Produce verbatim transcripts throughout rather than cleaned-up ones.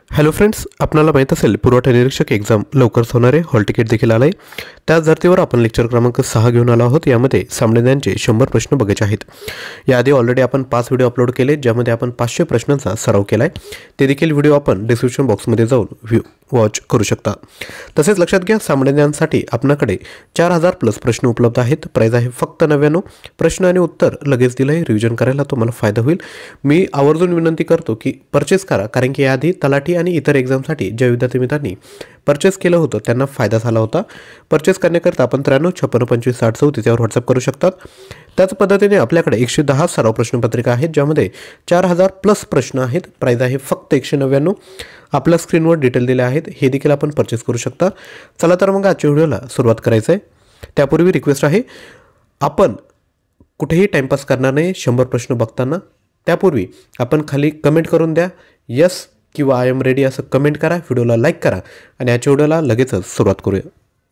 Hello friends, आपल्याला माहीत असेल पुरवठा निरीक्षक एक्झाम लवकरच होणार आहे. हॉल तिकीट देखील आलं आहे. त्याच धर्तीवर आपण लेक्चर क्रमांक सहा घेऊन आलो आहोत. यामध्ये सामान्यांचे शंभर प्रश्न बघायचे आहेत. याआधी ऑलरेडी आपण पाच व्हिडिओ अपलोड केले, ज्यामध्ये आपण पाचशे प्रश्नांचा सराव केला आहे. ते देखील व्हिडिओ आपण डिस्क्रिप्शन बॉक्समध्ये जाऊन व्ह्यू वॉच करू शकता. तसेच लक्षात घ्या, सामान्यांसाठी आपल्याकडे चार हजार प्लस प्रश्न उपलब्ध आहेत. प्राईज आहे फक्त नव्याण्णव. प्रश्न आणि उत्तर लगेच दिलं आहे. रिव्हिजन करायला तुम्हाला फायदा होईल. मी आवर्जून विनंती करतो की परचेस करा, कारण की याआधी तलाठी आणि इतर एक्झामसाठी ज्या विद्यार्थी मित्रांनी परचेस केलं होतं त्यांना फायदा झाला होता. परचेस करण्याकरता आपण त्र्याण्णव छप्पन्न पंचवीस साठ चौतीस यावर व्हॉट्सअप करू शकतात. त्याच पद्धतीने आपल्याकडे एकशे दहा सराव प्रश्नपत्रिका आहेत, ज्यामध्ये चार हजार प्लस प्रश्न आहेत. प्राईज आहे फक्त एकशे नव्याण्णव. आपल्या स्क्रीनवर डिटेल दिले आहेत, हे देखील आपण परचेस करू शकता. चला तर मग आजच्या व्हिडिओला सुरुवात करायचं आहे. त्यापूर्वी रिक्वेस्ट आहे, आपण कुठेही टाईमपास करणार नाही शंभर प्रश्न बघताना. त्यापूर्वी आपण खाली कमेंट करून द्या, यस किंवा आय एम रेडी असं कमेंट करा. व्हिडिओला लाईक करा आणि याच्या व्हिडिओला लगेचच सुरुवात करूया.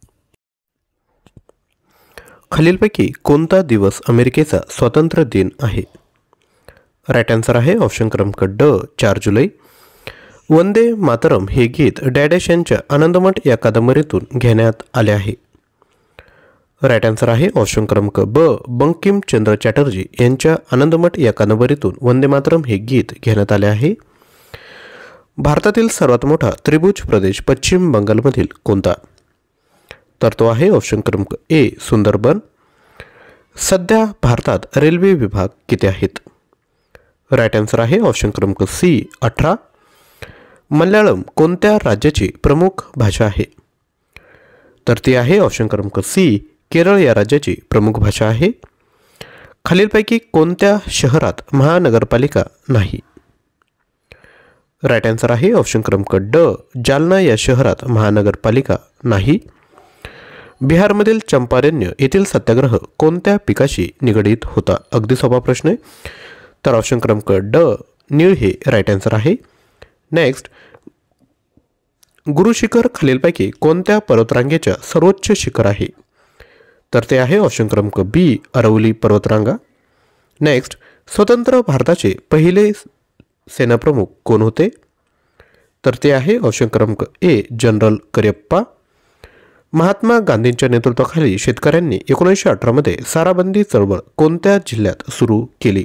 खालीलपैकी कोणता दिवस अमेरिकेचा स्वातंत्र्य दिन आहे? राईट आन्सर आहे ऑप्शन क्रमांक ड चार जुलै. वंदे मातरम हे गीत डॅडॅश यांच्या आनंदमठ या कादंबरीतून घेण्यात आले आहे. राईट आन्सर आहे ऑप्शन क्रमांक ब बंकिमचंद्र चॅटर्जी यांच्या आनंदमठ या कादंबरीतून वंदे मातरम हे गीत घेण्यात आले आहे. भारतातील सर्वात मोठा त्रिभुज प्रदेश पश्चिम बंगालमधील कोणता? तर तो आहे ऑप्शन क्रमांक ए सुंदरबन. सध्या भारतात रेल्वे विभाग किती आहेत? राईट आन्सर आहे ऑप्शन क्रमांक सी अठरा. मल्याळम कोणत्या राज्याची प्रमुख भाषा आहे? तर ती आहे ऑप्शन क्रमांक सी केरळ या राज्याची प्रमुख भाषा आहे. खालीलपैकी कोणत्या शहरात महानगरपालिका नाही? राईट आन्सर आहे ऑप्शन क्रमांक ड जालना या शहरात महानगरपालिका नाही. बिहारमधील चंपारण्य येथील सत्याग्रह कोणत्या पिकाशी निगडीत होता? अगदी सोपा प्रश्न आहे. तर ऑप्शन क्रमांक ड निळ हे राईट आन्सर आहे. नेक्स्ट, गुरुशिखर खालीलपैकी कोणत्या पर्वतरांगेच्या सर्वोच्च शिखर आहे? तर ते आहे ऑप्शन क्रमांक बी अरवली पर्वतरांगा. नेक्स्ट, स्वतंत्र भारताचे पहिले सेनाप्रमुख कोण होते? तर ते आहे ऑप्शन क्रमांक ए जनरल करियप्पा. महात्मा गांधींच्या नेतृत्वाखाली शेतकऱ्यांनी एकोणीसशे अठरामध्ये साराबंदी चळवळ कोणत्या जिल्ह्यात सुरू केली?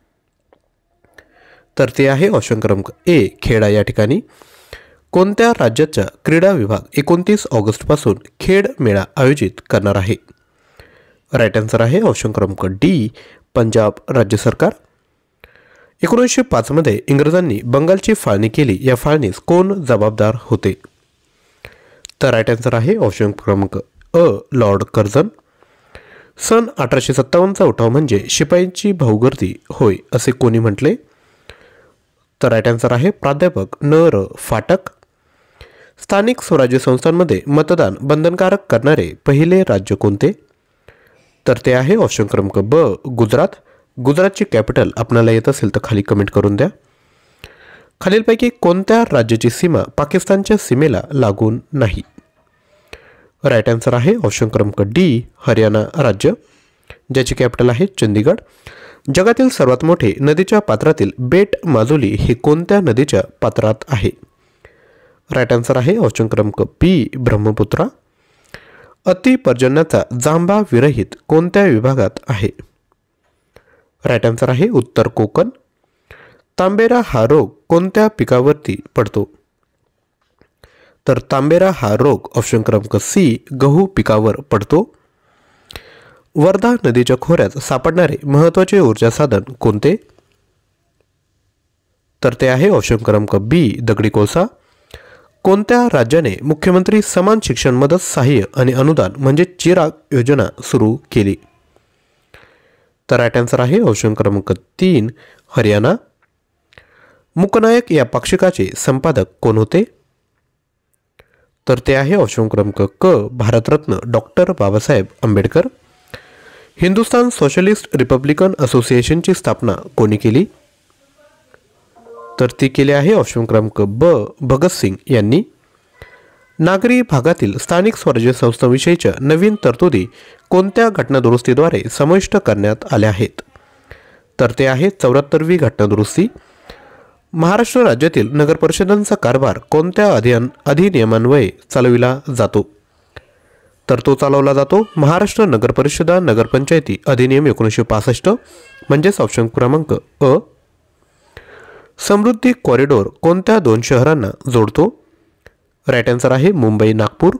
तर ते आहे ऑप्शन क्रमांक ए खेडा या ठिकाणी. कोणत्या राज्याचा क्रीडा विभाग एकोणतीस ऑगस्टपासून खेळ मेळा आयोजित करणार आहे? राईट आन्सर आहे ऑप्शन क्रमांक डी पंजाब राज्य सरकार. एकोणीसशे पाचमध्ये इंग्रजांनी बंगालची फाळणी केली, या फाळणीस कोण जबाबदार होते? तर राईट आन्सर आहे ऑप्शन क्रमांक अ लॉर्ड कर्झन. सन अठराशे सत्तावन्नचा उठाव म्हणजे शिपायांची भाऊगर्दी होय असे कोणी म्हटले? तर राईट आन्सर आहे प्राध्यापक न र फाटक. स्थानिक स्वराज्य संस्थांमध्ये मतदान बंधनकारक करणारे पहिले राज्य कोणते? तर ते आहे ऑप्शन क्रमांक ब गुजरात. गुजरातची कॅपिटल आपल्याला येत असेल तर खाली कमेंट करून द्या. खालीलपैकी कोणत्या राज्याची सीमा पाकिस्तानच्या सीमेला लागून नाही? राईट आन्सर आहे ऑप्शन क्रमांक डी हरियाणा राज्य, ज्याची कॅपिटल आहे चंदीगड. जगातील सर्वात मोठे नदीच्या पात्रातील बेट माजुली हे कोणत्या नदीच्या पात्रात आहे? राईट आन्सर आहे ऑप्शन क्रमांक बी ब्रह्मपुत्रा. अतिपर्जन्याचा जांभा विरहित कोणत्या विभागात आहे? राईट आन्सर आहे उत्तर कोकण. तांबेरा हा रोग कोणत्या पिकावरती पडतो? तर तांबेरा हा रोग ऑप्शन क्रमांक सी गहू पिकावर पडतो. वर्धा नदीच्या खोऱ्यात सापडणारे महत्त्वाचे ऊर्जा साधन कोणते? तर ते आहे ऑप्शन क्रमांक बी दगडी कोळसा. कोणत्या राज्याने मुख्यमंत्री समान शिक्षण मदत सहाय्य आणि अनुदान म्हणजे चिराग योजना सुरू केली? तर राईट आन्सर आहे ऑप्शन क्रमांक तीन हरियाणा. मूकनायक या पाक्षिकाचे संपादक कोण होते? तर ते आहे ऑप्शन क्रमांक क भारतरत्न doctor Babasaheb Ambedkar. Hindustan socialist republican असोसिएशनची स्थापना कोणी केली? तर ती केली आहे ऑप्शन क्रमांक ब भगतसिंग यांनी. नागरी भागातील स्थानिक स्वराज्य संस्थांविषयीच्या नवीन तरतुदी कोणत्या घटनादुरुस्तीद्वारे समाविष्ट करण्यात आल्या आहेत? तर ते आहे चौऱ्याहत्तरवी घटनादुरुस्ती. महाराष्ट्र राज्यातील नगरपरिषदांचा कारभार कोणत्या अधिन अधिनियमान्वये चालविला जातो? तर तो चालवला जातो महाराष्ट्र नगरपरिषदा नगरपंचायती अधिनियम एकोणीसशे पासष्ट, म्हणजेच ऑप्शन क्रमांक अ. समृद्धी कॉरिडॉर कोणत्या दोन शहरांना जोडतो? राईट आन्सर आहे मुंबई नागपूर.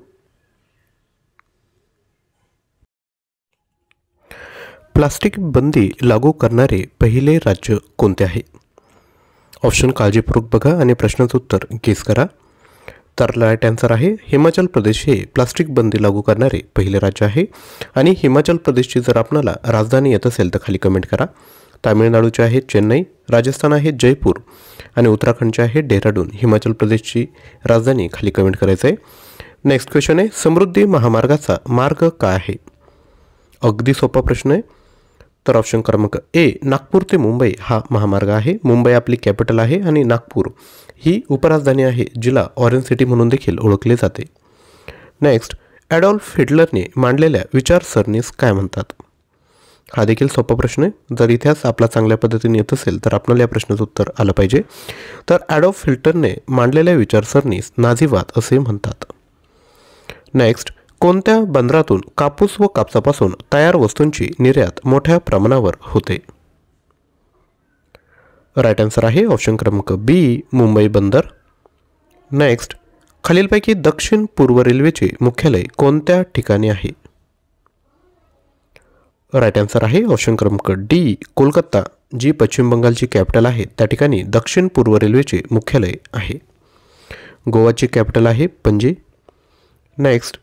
प्लास्टिक बंदी लागू करणारे पहिले राज्य कोणते आहे? ऑप्शन काळजीपूर्वक बघा आणि प्रश्नाचं उत्तर गेस करा. तर राईट आन्सर आहे हिमाचल प्रदेश हे प्लास्टिक बंदी लागू करणारे पहिले राज्य आहे. आणि हिमाचल प्रदेशची जर आपल्याला राजधानी येत असेल तर खाली कमेंट करा. तामिळनाडूचे आहे चेन्नई, राजस्थान आहे जयपूर आणि उत्तराखंडचे आहे डेहराडून. हिमाचल प्रदेशची राजधानी खाली कमेंट करायचं आहे. नेक्स्ट क्वेश्चन आहे समृद्धी महामार्गाचा मार्ग काय आहे? अगदी सोपा प्रश्न आहे. तर ऑप्शन क्रमांक ए नागपूर ते मुंबई हा महामार्ग आहे. मुंबई आपली कॅपिटल आहे आणि नागपूर ही उपराजधानी आहे, जिला ऑरेंज सिटी म्हणून देखील ओळखले जाते. नेक्स्ट ॲडॉल्फ हिटलरने मांडलेल्या विचारसरणीस काय म्हणतात? हा देखील सोपा प्रश्न आहे. जर इतिहास आपला चांगल्या पद्धतीने येत असेल तर आपल्याला या प्रश्नाचं उत्तर आलं पाहिजे. तर ॲडॉल्फ हिटलरने मांडलेल्या विचारसरणीस नाझीवाद असे म्हणतात. नेक्स्ट कोणत्या बंदरातून कापूस व कापसापासून तयार वस्तूंची निर्यात मोठ्या प्रमाणावर होते? राईट आन्सर आहे ऑप्शन क्रमांक बी मुंबई बंदर. नेक्स्ट खालीलपैकी दक्षिण पूर्व रेल्वेचे मुख्यालय कोणत्या ठिकाणी आहे? राईट आन्सर आहे ऑप्शन क्रमांक डी कोलकाता, जी पश्चिम बंगालची कॅपिटल आहे त्या ठिकाणी दक्षिण पूर्व रेल्वेचे मुख्यालय आहे. गोवाची कॅपिटल आहे पणजी. नेक्स्ट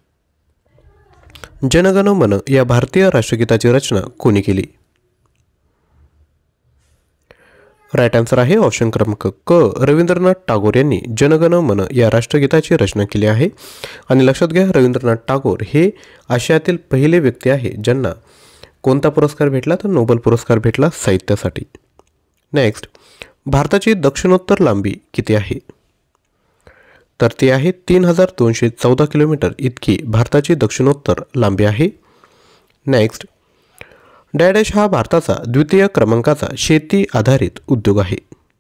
जनगण मन या भारतीय राष्ट्रगीताची रचना कोणी केली? राईट आन्सर आहे ऑप्शन क्रमांक क रवींद्रनाथ टागोर यांनी जनगण मन या राष्ट्रगीताची रचना केली आहे. आणि लक्षात घ्या रवींद्रनाथ टागोर हे आशियातील पहिले व्यक्ती आहे ज्यांना कोणता पुरस्कार भेटला? तर नोबेल पुरस्कार भेटला साहित्यासाठी. नेक्स्ट भारताची दक्षिणोत्तर लांबी किती आहे? तर ती आहे तीन हजार दोनशे चौदा किलोमीटर इतकी भारताची दक्षिणोत्तर लांबी आहे. नेक्स्ट डॅडॅश हा भारताचा द्वितीय क्रमांकाचा शेती आधारित उद्योग आहे.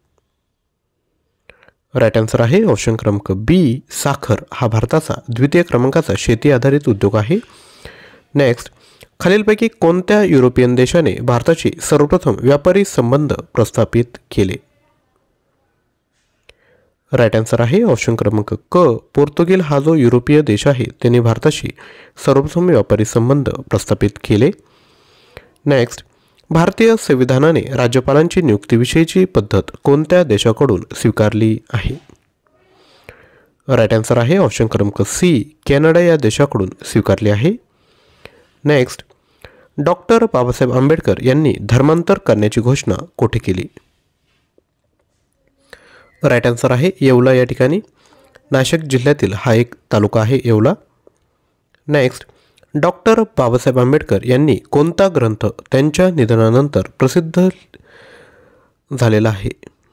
राईट आन्सर आहे ऑप्शन क्रमांक बी साखर हा भारताचा द्वितीय क्रमांकाचा शेती आधारित उद्योग आहे. नेक्स्ट खालीलपैकी कोणत्या युरोपियन देशाने भारताशी सर्वप्रथम व्यापारी संबंध प्रस्थापित केले? राईट आन्सर आहे ऑप्शन क्रमांक क पोर्तुगीज हा जो युरोपीय देश आहे त्याने भारताशी सर्वप्रथम व्यापारी संबंध प्रस्थापित केले. नेक्स्ट भारतीय संविधानाने राज्यपालांची नियुक्तीविषयीची पद्धत कोणत्या देशाकडून स्वीकारली आहे? राईट आन्सर आहे ऑप्शन क्रमांक सी कॅनडा या देशाकडून स्वीकारली आहे. नेक्स्ट डॉक्टर बाबासाहेब आंबेडकर यांनी धर्मांतर करण्याची घोषणा कोठे केली? राईट आन्सर आहे येवला या ठिकाणी. नाशिक जिल्ह्यातील हा एक तालुका आहे येवला. नेक्स्ट डॉक्टर बाबासाहेब आंबेडकर यांनी कोणता ग्रंथ त्यांच्या निधनानंतर प्रसिद्ध झालेला आहे?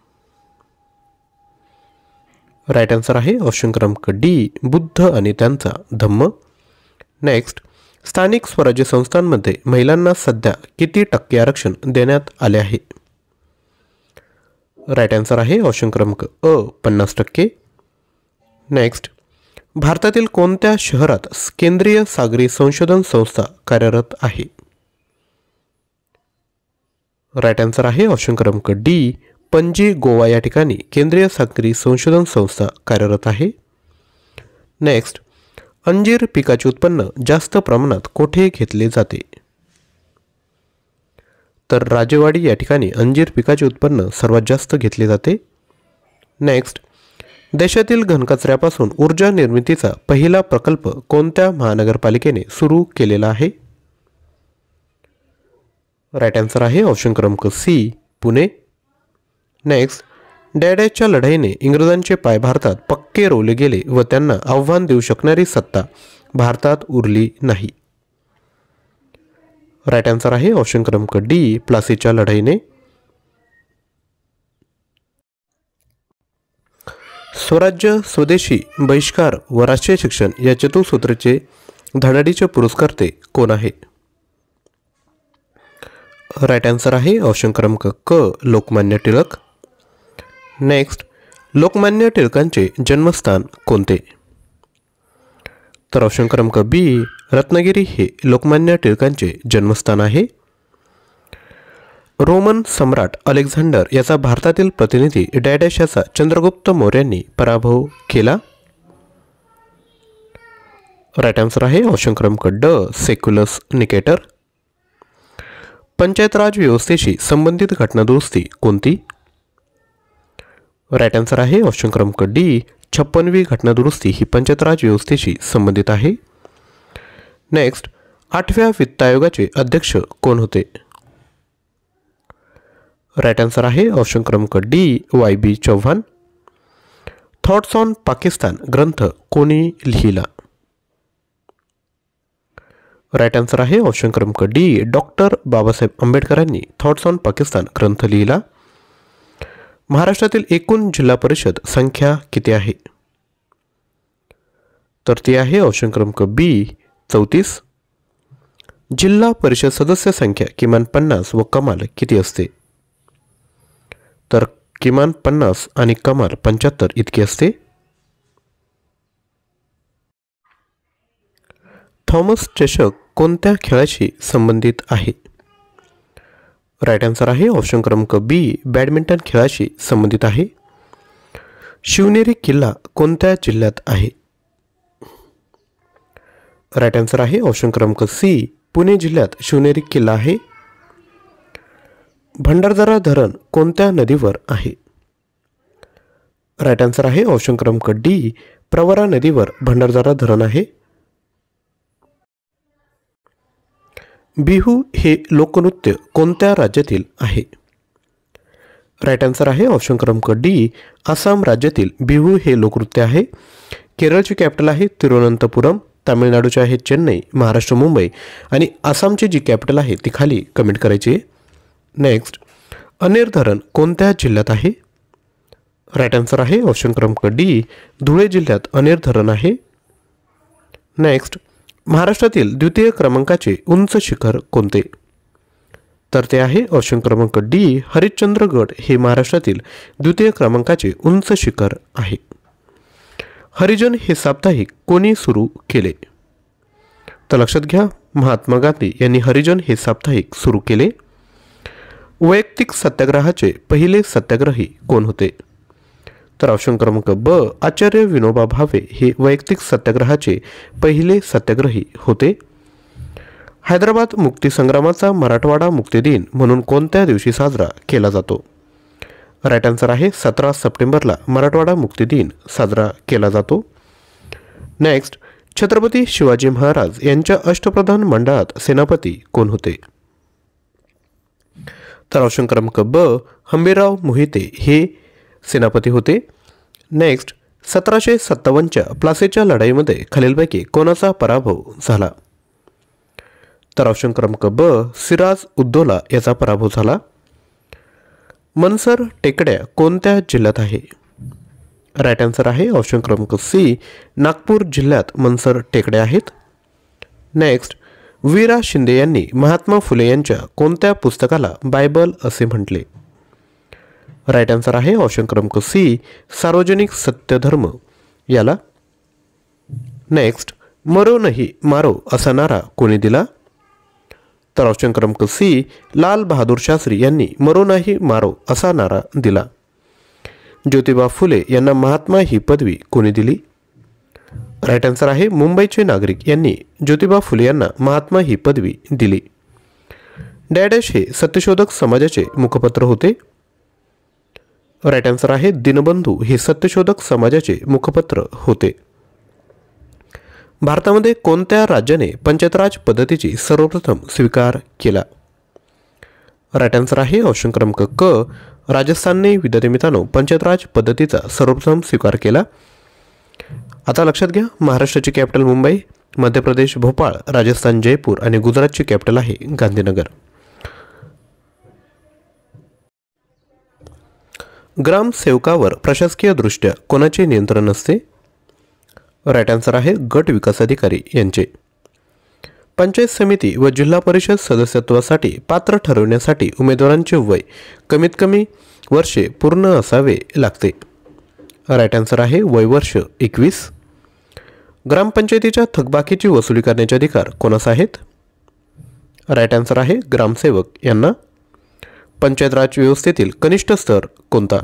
राईट आन्सर आहे ऑप्शन क्रमांक डी बुद्ध आणि त्यांचा धम्म. नेक्स्ट स्थानिक स्वराज्य संस्थांमध्ये महिलांना सध्या किती टक्के आरक्षण देण्यात आले आहे? राईट आन्सर आहे ऑप्शन क्रमांक अ पन्नास टक्के. नेक्स्ट भारतातील कोणत्या शहरात केंद्रीय सागरी संशोधन संस्था कार्यरत आहे? राईट आन्सर आहे ऑप्शन क्रमांक डी पणजी गोवा या ठिकाणी केंद्रीय सागरी संशोधन संस्था कार्यरत आहे. नेक्स्ट अंजीर पिकाचे उत्पन्न जास्त प्रमाणात कोठे घेतले जाते? तर राजेवाडी या ठिकाणी अंजीर पिकाचे उत्पन्न सर्वात जास्त घेतले जाते. नेक्स्ट देशातील घनकचऱ्यापासून ऊर्जा निर्मितीचा पहिला प्रकल्प कोणत्या महानगरपालिकेने सुरू केलेला आहे? राईट आन्सर आहे ऑप्शन क्रमांक सी पुणे. नेक्स्ट डॅडॅच्या लढाईने इंग्रजांचे पाय भारतात पक्के रोवले गेले व त्यांना आव्हान देऊ शकणारी सत्ता भारतात उरली नाही. राईट आन्सर आहे ऑप्शन क्रमांक डी प्लासीच्या लढाईने. स्वराज्य स्वदेशी बहिष्कार व राष्ट्रीय शिक्षण या चतुसूत्रीचे धडाडीचे पुरस्कर्ते कोण आहे? राईट आन्सर आहे ऑप्शन क्रमांक क लोकमान्य टिळक. नेक्स्ट, लोकमान्य टिळकांचे जन्मस्थान कोणते? तर ऑप्शन क्रमांक बी रत्नागिरी हे लोकमान्य टिळकांचे जन्मस्थान आहे. रोमन सम्राट अलेक्झांडर याचा भारतातील प्रतिनिधी डॅडॅश याचा चंद्रगुप्त मौर्यांनी पराभव केला. राईट आन्सर आहे ऑप्शन क्रमांक ड सेक्युलस निकेटर. पंचायत राज व्यवस्थेशी संबंधित घटनादुरुस्ती कोणती? राईट आन्सर आहे ऑप्शन क्रमांक डी छप्पनवी घटनादुरुस्ती ही पंचायत राज व्यवस्थेशी संबंधित आहे. नेक्स्ट, आठव्या वित्त आयोगाचे अध्यक्ष कोण होते? राईट आन्सर आहे ऑप्शन क्रमांक D Y B Chavan. Thoughts on Pakistan ग्रंथ कोणी लिहिला? राईट आन्सर आहे ऑप्शन क्रमांक डी डॉक्टर बाबासाहेब आंबेडकरांनी थॉट्स ऑन पाकिस्तान ग्रंथ लिहिला. महाराष्ट्रातील एकूण जिल्हा परिषद संख्या किती आहे? तर ती आहे ऑप्शन क्रमांक बी चौतीस. जिल्हा परिषद सदस्य संख्या किमान पन्नास व कमाल किती असते? तर किमान पन्नास आणि कमाल पंच्याहत्तर इतकी असते. थॉमस चषक कोणत्या खेळाशी संबंधित आहे? राईट आन्सर आहे ऑप्शन क्रमांक बी बॅडमिंटन खेळाशी संबंधित आहे. शिवनेरी किल्ला कोणत्या जिल्ह्यात आहे? राईट आन्सर आहे ऑप्शन क्रमांक सी पुणे जिल्ह्यात शिवनेरी किल्ला आहे. भंडारदरा धरण कोणत्या नदीवर आहे? राईट आन्सर आहे ऑप्शन क्रमांक डी प्रवरा नदीवर भंडारदरा धरण आहे. बिहू हे लोकनृत्य कोणत्या राज्यातील आहे? राईट आन्सर आहे ऑप्शन क्रमांक डी आसाम राज्यातील बिहू हे लोकनृत्य आहे. केरळची कॅपिटल आहे तिरुवनंतपुरम, तामिळनाडूचे आहे चेन्नई, महाराष्ट्र मुंबई आणि आसामची जी कॅपिटल आहे ती खाली कमेंट करायची. नेक्स्ट, अनेर धरण कोणत्या जिल्ह्यात आहे? राईट आन्सर आहे ऑप्शन क्रमांक डी धुळे जिल्ह्यात अनेर धरण आहे. नेक्स्ट, महाराष्ट्रातील द्वितीय क्रमांकाचे उंच शिखर कोणते? तर ते आहे ऑप्शन क्रमांक डी हरिश्चंद्रगड हे महाराष्ट्रातील द्वितीय क्रमांकाचे उंच शिखर आहे. हरिजन हे साप्ताहिक कोणी सुरू केले? तर लक्षात घ्या, महात्मा गांधी यांनी हरिजन हे साप्ताहिक सुरू केले. वैयक्तिक सत्याग्रहाचे पहिले सत्याग्रही कोण होते? तर ऑप्शन क्रमांक ब आचार्य विनोबा भावे हे वैयक्तिक सत्याग्रहाचे पहिले सत्याग्रही होते. हैदराबाद मुक्तीसंग्रामाचा मराठवाडा मुक्ती दिन म्हणून कोणत्या दिवशी साजरा केला जातो? राईट आन्सर आहे सतरा सप्टेंबरला मराठवाडा मुक्ती दिन साजरा केला जातो. नेक्स्ट, छत्रपती शिवाजी महाराज यांच्या अष्टप्रधान मंडळात सेनापती कोण होते? तर ऑप्शन क्रमांक ब हंबीरराव मोहिते हे सेनापती होते. नेक्स्ट, सतराशे सत्तावन्नच्या प्लासीच्या लढाईमध्ये खालीलपैकी कोणाचा पराभव झाला? तर ऑप्शन क्रमांक ब सिराज उद्दौला याचा पराभव झाला. मनसर टेकड्या कोणत्या जिल्ह्यात आहे? राईट आन्सर आहे ऑप्शन क्रमांक सी नागपूर जिल्ह्यात मनसर टेकड्या आहेत. नेक्स्ट, वीरा शिंदे यांनी महात्मा फुले यांच्या कोणत्या पुस्तकाला बायबल असे म्हटले? राईट आन्सर आहे ऑप्शन क्रमांक सी सार्वजनिक सत्यधर्म याला. नेक्स्ट, मरो नाही मारो असा नारा कोणी दिला? तर ऑप्शन क्रमांक सी लाल बहादूर शास्त्री यांनी मरो नाही मारो असा नारा दिला. ज्योतिबा फुले यांना महात्मा ही पदवी कोणी दिली? राईट आन्सर आहे मुंबईचे नागरिक यांनी ज्योतिबा फुले यांना महात्मा ही पदवी दिली. डॅडॅश हे सत्यशोधक समाजाचे मुखपत्र होते. राईट आन्सर आहे दिनबंधू हे सत्यशोधक समाजाचे मुखपत्र होते. भारतामध्ये कोणत्या राज्याने पंचायतराज पद्धतीची सर्वप्रथम स्वीकार केला? राईट आन्सर आहे ऑप्शन क्रमांक क राजस्थानने विद्यार्थी मित्रांनो पंचायतराज पद्धतीचा सर्वप्रथम स्वीकार केला. आता लक्षात घ्या, महाराष्ट्राची कॅपिटल मुंबई, मध्य प्रदेश भोपाळ, राजस्थान जयपूर आणि गुजरातची कॅपिटल आहे गांधीनगर. ग्रामसेवकावर प्रशासकीय दृष्ट्या कोणाचे नियंत्रण असते? राईट आन्सर आहे गट विकास अधिकारी यांचे. पंचायत समिती व जिल्हा परिषद सदस्यत्वासाठी पात्र ठरवण्यासाठी उमेदवारांचे वय कमीत कमी वर्षे पूर्ण असावे लागते. राईट आन्सर आहे वयवर्ष एकवीस. ग्रामपंचायतीच्या थकबाकीची वसुली करण्याचे अधिकार कोणास आहेत? राईट आन्सर आहे ग्रामसेवक यांना. पंचायत राज व्यवस्थेतील कनिष्ठ स्तर कोणता?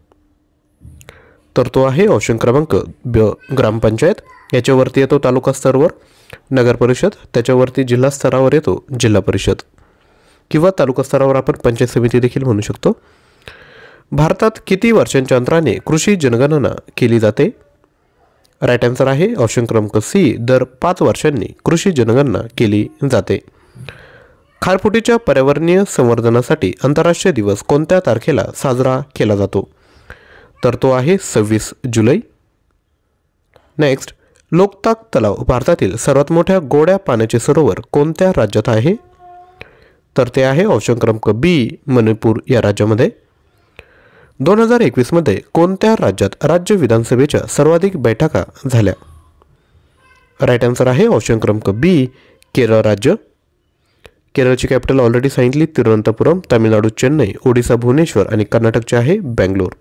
तर तो आहे ऑप्शन क्रमांक ब ग्रामपंचायत. याच्यावरती येतो तालुका स्तरावर नगर परिषद, त्याच्यावरती जिल्हा स्तरावर येतो जिल्हा परिषद, किंवा तालुका स्तरावर आपण पंचायत समिती देखील म्हणू शकतो. भारतात किती वर्षांच्या अंतराने कृषी जनगणना केली जाते? राईट आन्सर आहे ऑप्शन क्रमांक सी दर पाच वर्षांनी कृषी जनगणना केली जाते. खारफुटीच्या पर्यावरणीय संवर्धनासाठी आंतरराष्ट्रीय दिवस कोणत्या तारखेला साजरा केला जातो? तर तो आहे सव्वीस जुलै. नेक्स्ट, लोकताक तलाव भारतातील सर्वात मोठ्या गोड्या पाण्याचे सरोवर कोणत्या राज्यात आहे? तर ते आहे ऑप्शन क्रमांक बी मणिपूर या राज्यामध्ये. दोन हजार एकवीसमध्ये कोणत्या राज्यात राज्य विधानसभेच्या सर्वाधिक बैठका झाल्या? राईट आन्सर आहे ऑप्शन क्रमांक बी केरळ राज्य. केरळची कॅपिटल ऑलरेडी सांगितली तिरुवनंतपुरम, तामिळनाडू चेन्नई, ओडिसा भुवनेश्वर आणि कर्नाटकचे आहे बेंगलोर.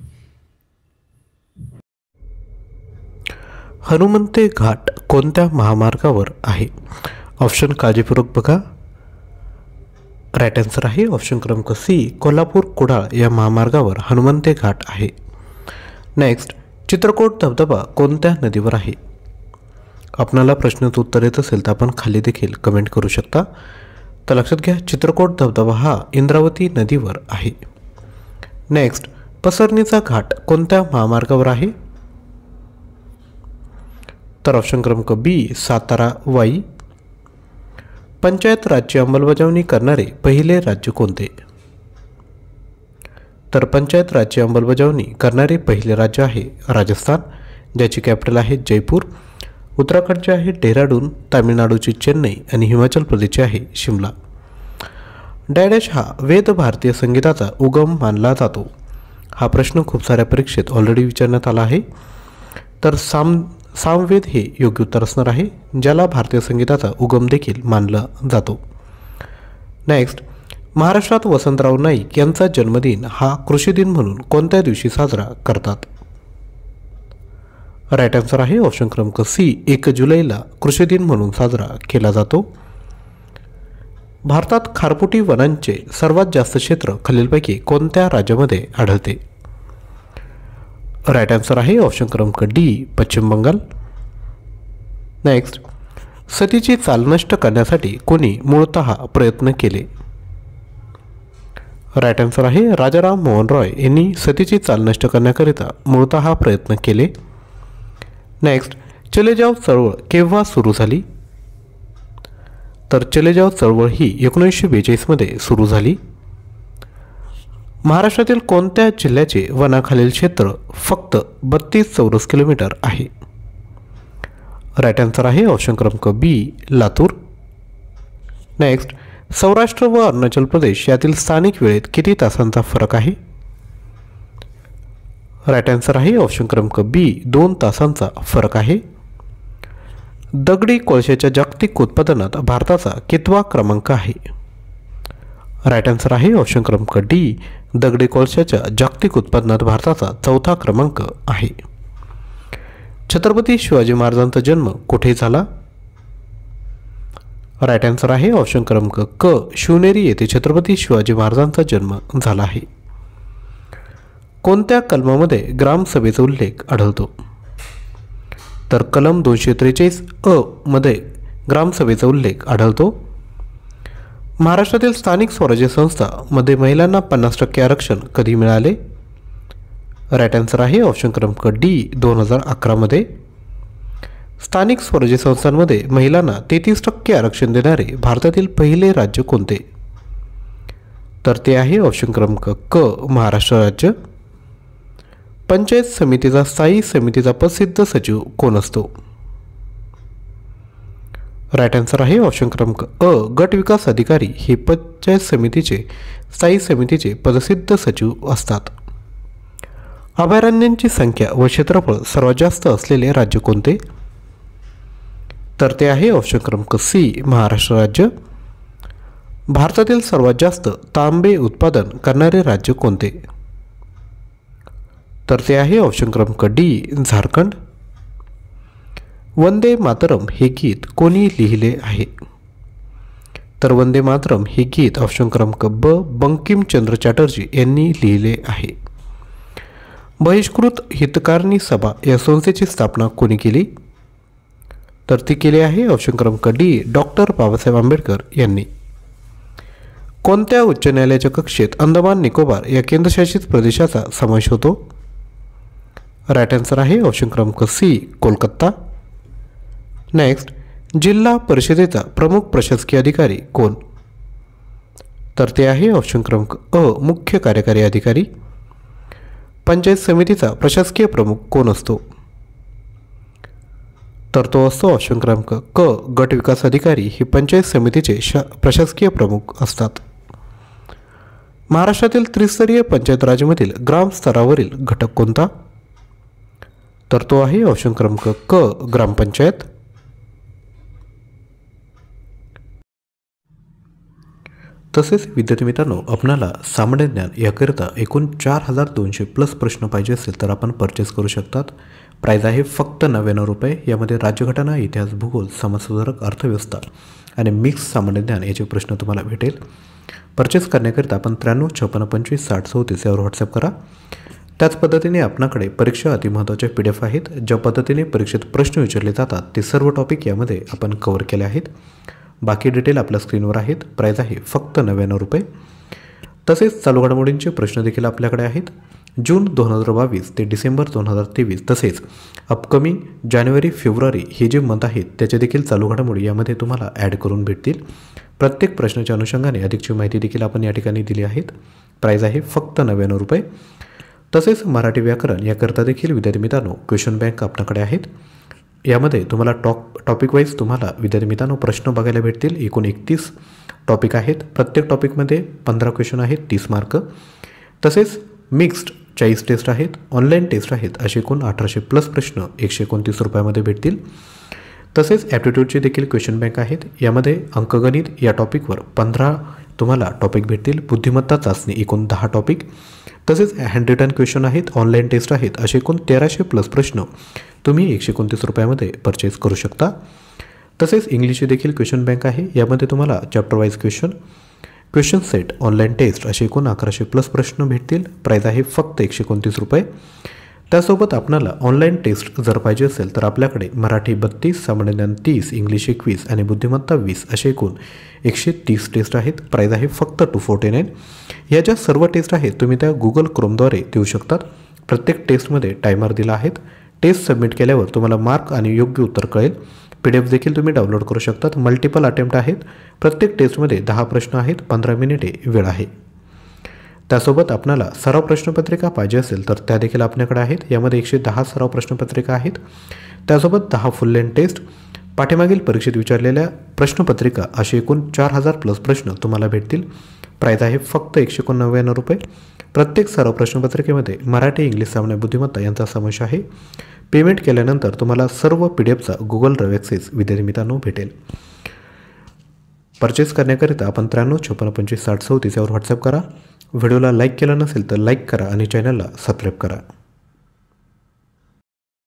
हनुमंते घाट कोणत्या महामार्गावर आहे? ऑप्शन काळजीपूर्वक बघा. राईट आन्सर आहे ऑप्शन क्रमांक सी कोल्हापूर कुडाळ या महामार्गावर हनुमंते घाट आहे. नेक्स्ट, चित्रकोट धबधबा कोणत्या नदीवर आहे? आपणाला प्रश्नाचं उत्तर येत असेल तर आपण खाली देखील कमेंट करू शकता. तर लक्षात घ्या, चित्रकोट धबधबा हा इंद्रावती नदीवर आहे. नेक्स्ट, पसरणीचा घाट कोणत्या महामार्गावर आहे? तर ऑप्शन क्रमांक बी सातारा वाई. पंचायत राजची अंमलबजावणी करणारे पहिले राज्य कोणते? तर पंचायत राजची अंमलबजावणी करणारे पहिले राज्य आहे राजस्थान, ज्याची कॅपिटल आहे जयपूर. उत्तराखंडचे आहे डेहराडून, तामिळनाडूची चेन्नई आणि हिमाचल प्रदेशचे आहे शिमला. डॅडॅश हा वेद भारतीय संगीताचा उगम मानला जातो. हा प्रश्न खूप साऱ्या परीक्षेत ऑलरेडी विचारण्यात आला आहे. तर साम सामवेद हे योग्य उत्तर असणार आहे, ज्याला भारतीय संगीताचा उगम देखील मानला जातो. नेक्स्ट, महाराष्ट्रात वसंतराव नाईक यांचा जन्मदिन हा कृषी दिन म्हणून कोणत्या दिवशी साजरा करतात? राईट आन्सर आहे ऑप्शन क्रमांक सी एक जुलैला कृषी दिन म्हणून साजरा केला जातो. भारतात खारफुटी वनांचे सर्वात जास्त क्षेत्र खालीलपैकी कोणत्या राज्यामध्ये आढळते? राईट आन्सर आहे ऑप्शन क्रमांक डी पश्चिम बंगाल. नेक्स्ट, सतीची चाल नष्ट करण्यासाठी कोणी मूळतः प्रयत्न केले? राईट आन्सर आहे राजाराम मोहन रॉय यांनी सतीची चाल नष्ट करण्याकरिता मूळतः प्रयत्न केले. नेक्स्ट, चले जाव चळवळ केव्हा सुरू झाली? तर चले जाव चळवळ ही एकोणीसशे बेचाळीसमध्ये सुरू झाली. महाराष्ट्रातील कोणत्या जिल्ह्याचे वनाखालील क्षेत्र फक्त बत्तीस चौरस किलोमीटर आहे? राईट आन्सर आहे ऑप्शन क्रमांक बी लातूर. नेक्स्ट, सौराष्ट्र व अरुणाचल प्रदेश यातील स्थानिक वेळेत किती तासांचा फरक आहे? राईट आन्सर आहे ऑप्शन क्रमांक बी दोन तासांचा फरक आहे. दगडी कोळशाच्या जागतिक उत्पादनात भारताचा कितवा क्रमांक आहे? राईट आन्सर आहे ऑप्शन क्रमांक डी दगडी कोळशाच्या जागतिक उत्पादनात भारताचा चौथा क्रमांक आहे. छत्रपती शिवाजी महाराजांचा जन्म कुठे झाला? राईट आन्सर आहे ऑप्शन क्रमांक क शिवनेरी येथे छत्रपती शिवाजी महाराजांचा जन्म झाला आहे. कोणत्या कलमामध्ये ग्रामसभेचा उल्लेख आढळतो? तर कलम दोनशे त्रेचाळीस अ मध्ये ग्रामसभेचा उल्लेख आढळतो. महाराष्ट्रातील स्थानिक स्वराज्य संस्थांमध्ये महिलांना पन्नास टक्के आरक्षण कधी मिळाले? राईट आन्सर आहे ऑप्शन क्रमांक डी दोन हजार अकरामध्ये. स्थानिक स्वराज्य संस्थांमध्ये महिलांना तेहतीस टक्के आरक्षण देणारे भारतातील पहिले राज्य कोणते? तर ते आहे ऑप्शन क्रमांक क महाराष्ट्र राज्य. पंचायत समितीचा स्थायी समितीचा प्रसिद्ध सचिव कोण असतो? राईट आन्सर आहे ऑप्शन क्रमांक अ गट विकास अधिकारी हे पंचायत समितीचे स्थायी समितीचे पदसिद्ध सचिव असतात. अभयारण्यांची संख्या व क्षेत्रफळ सर्वात जास्त असलेले राज्य कोणते? तर ते आहे ऑप्शन क्रमांक सी महाराष्ट्र राज्य. भारतातील सर्वात जास्त तांबे उत्पादन करणारे राज्य कोणते? तर ते आहे ऑप्शन क्रमांक डी झारखंड. वंदे मातरम हे गीत कोणी लिहिले आहे? तर वंदे मातरम हे गीत ऑप्शन क्रमांक ब बंकिमचंद्र चॅटर्जी यांनी लिहिले आहे. बहिष्कृत हितकारणी सभा या संस्थेची स्थापना कोणी केली? तर ती केली आहे ऑप्शन क्रमांक डी डॉक्टर बाबासाहेब आंबेडकर यांनी. कोणत्या उच्च न्यायालयाच्या कक्षेत अंदमान निकोबार या केंद्रशासित प्रदेशाचा समावेश होतो? राईट आन्सर आहे ऑप्शन क्रमांक सी कोलकाता. नेक्स्ट, जिल्हा परिषदेचा प्रमुख प्रशासकीय अधिकारी कोण? तर ते आहे ऑप्शन क्रमांक अ मुख्य कार्यकारी अधिकारी. पंचायत समितीचा प्रशासकीय प्रमुख कोण असतो? तर तो असतो ऑप्शन क्रमांक क गट विकास अधिकारी हे पंचायत समितीचे शा प्रशासकीय प्रमुख असतात. महाराष्ट्रातील त्रिस्तरीय पंचायत राजमधील ग्रामस्तरावरील घटक कोणता? तर तो आहे ऑप्शन क्रमांक क ग्रामपंचायत. तसेच विद्यार्थी मित्रांनो, आपणाला सामान्य ज्ञान याकरिता एकूण चार हजार दोनशे प्लस प्रश्न पाहिजे असेल तर आपण परचेस करू शकतात. प्राईज आहे फक्त नव्याण्णव रुपये. यामध्ये राज्यघटना, इतिहास, भूगोल, समाजसुधारक, अर्थव्यवस्था आणि मिक्स सामान्य ज्ञान याचे प्रश्न तुम्हाला भेटेल. परचेस करण्याकरिता आपण त्र्याण्णव छप्पन्न पंचवीस साठ चौतीस यावर व्हॉट्सअप करा. त्याच पद्धतीने आपणाकडे परीक्षा अतिमहत्त्वाच्या पी डी एफ आहेत. ज्या पद्धतीने परीक्षेत प्रश्न विचारले जातात ते सर्व टॉपिक यामध्ये आपण कव्हर केले आहेत. बाकी डिटेल आपल्या स्क्रीनवर आहेत. प्राईज आहे फक्त नव्याण्णव रुपये. तसेच चालू घडामोडींचे प्रश्न देखील आपल्याकडे आहेत. जून दोन हजार बावीस ते डिसेंबर दोन हजार तेवीस तसेच अपकमिंग जानेवारी फेब्रुवारी हे जे मंथ आहेत त्याचे देखील चालू घडामोडी यामध्ये तुम्हाला ॲड करून भेटतील. प्रत्येक प्रश्नाच्या अनुषंगाने अधिकची माहिती देखील आपण या ठिकाणी दिली आहेत. प्राईज आहे फक्त नव्याण्णव रुपये. तसेच मराठी व्याकरण याकरता देखील विद्यार्थी मित्रांनो क्वेश्चन बँक आपल्याकडे आहेत. यामध्ये तुम्हाला टॉप टॉपिक वाईज तुम्हाला विद्यार्थी मित्रांनो प्रश्न बघायला भेटतील. एकूण एकतीस टॉपिक आहेत. प्रत्येक टॉपिकमध्ये पंधरा क्वेश्चन आहेत, तीस मार्क. तसेच मिक्स्ड चाळीस टेस्ट आहेत, ऑनलाईन टेस्ट आहेत. असे एकूण अठराशे प्लस प्रश्न एकशे एकोणतीस रुपयामध्ये भेटतील. तसेच ॲप्टिट्यूडचे देखील क्वेश्चन बँक आहेत. यामध्ये अंकगणित या टॉपिकवर पंधरा तुम्हाला टॉपिक भेटतील. बुद्धिमत्ता चाचणी एकूण दहा टॉपिक. तसेच हँड रिटन क्वेश्चन आहेत, ऑनलाईन टेस्ट आहेत. असे एकूण तेराशे प्लस प्रश्न तुम्ही एकशे एकोणतीस रुपयामध्ये परचेस करू शकता. तसेच इंग्लिशचे देखील क्वेश्चन बँक आहे. यामध्ये तुम्हाला chapter wise question, question set, online test असे एकूण अकराशे प्लस प्रश्न भेटतील. प्राईज आहे फक्त एकशे एकोणतीस रुपये. त्यासोबत आपल्याला ऑनलाईन टेस्ट जर पाहिजे असेल तर आपल्याकडे मराठी बत्तीस, सामान्य ज्ञान तीस, इंग्लिश एकवीस आणि बुद्धिमत्ता वीस असे एकूण एकशे तीस टेस्ट आहेत. प्राईज आहे फक्त टू फोर्टी नाईन. या ज्या सर्व टेस्ट आहेत तुम्ही त्या गुगल क्रोमद्वारे देऊ शकतात. प्रत्येक टेस्टमध्ये टायमर दिला आहेत. टेस्ट सबमिट केल्यावर तुम्हाला मार्क आणि योग्य उत्तर कळेल. पी डी एफ देखील तुम्ही डाउनलोड करू शकतात. मल्टिपल अटेम्प्ट आहेत. प्रत्येक टेस्टमध्ये दहा प्रश्न आहेत. पंधरा मिनिटे वेळ आहे. त्यासोबत आपल्याला सराव प्रश्नपत्रिका पाहिजे असेल तर त्या देखील आपल्याकडे आहेत. यामध्ये एकशे दहा सराव प्रश्नपत्रिका आहेत. त्यासोबत दहा फुल लेंथ टेस्ट, पाठीमागील परीक्षेत विचारलेल्या प्रश्नपत्रिका असे एकूण चार हजार प्लस प्रश्न तुम्हाला भेटतील. प्राईज आहे फक्त एकशे एकोणनव्याण्णव रुपये. प्रत्येक सराव प्रश्नपत्रिकेमध्ये मराठी, इंग्लिश, सामान्य बुद्धिमत्ता यांचा समावेश आहे. पेमेंट केल्यानंतर तुम्हाला सर्व पी डी एफचा गुगल ड्राईव्ह ॲक्सेस विद्यार्थी मित्रांनो भेटेल. परचेस करण्याकरिता आपण त्र्याण्णव छप्पन्न पंचवीस साठ चौतीस यावर व्हॉट्सअप करा. व्हिडिओला लाईक केला नसेल तर लाईक करा आणि चॅनलला सबस्क्राईब करा.